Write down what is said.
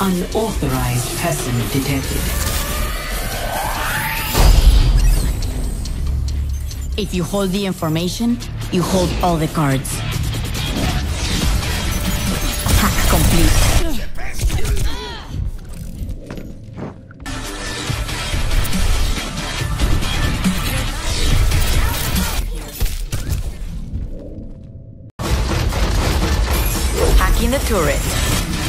Unauthorized person detected. If you hold the information, you hold all the cards. Hack complete. Hacking the turret.